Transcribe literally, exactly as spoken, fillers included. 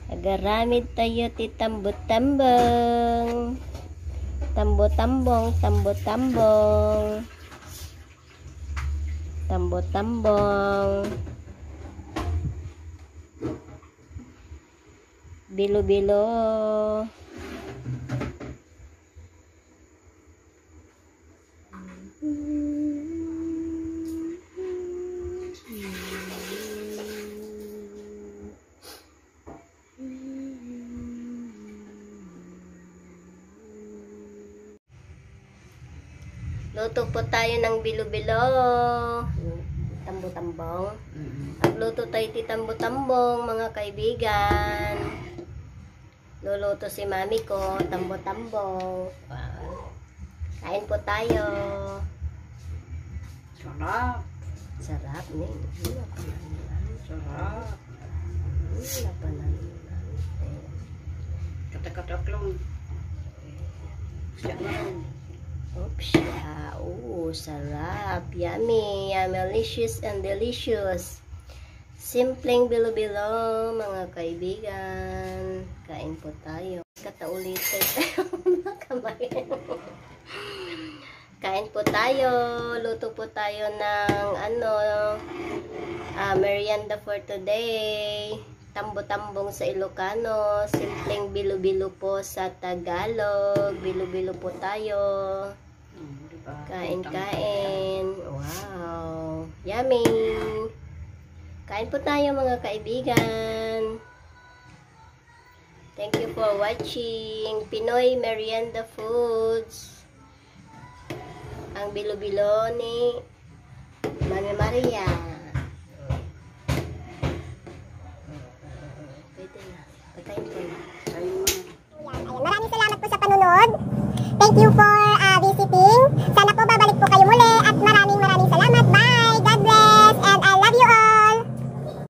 Agaramid tayo ti tambot-tambong. Tambot-tambong, tambot-tambong. Tambot-tambong. Bilo-bilo. Luto po tayo ng bilo-bilo. Tambo-tambong. Agluto tayo ti tambo-tambong, mga kaibigan. Luluto si mami ko, tambo-tambong. Wow. Kain po tayo. Sarap. Sarap, nih. Sarap. Wala pa na. Katak-katak lang. Siya lang. Oops, yeah. Oh, sarap. Yummy. Yummy-licious and delicious. Simpleng bilo-bilo, mga kaibigan. Kain po tayo. Kataulitin tayo, mga kamay. Kain po tayo. Luto po tayo ng ano, uh, merienda for today. Tambo-tambong sa Ilocano. Simpleng bilo-bilo po sa Tagalog. Bilo-bilo po tayo. Kain-kain. Wow. Yummy. Kain po tayo, mga kaibigan. Thank you for watching Pinoy Merienda Foods. Ang bilo-bilo ni Mami Maria. Pwede na. Patayin ko na. Ayan, maraming salamat po sa panunod. Thank you for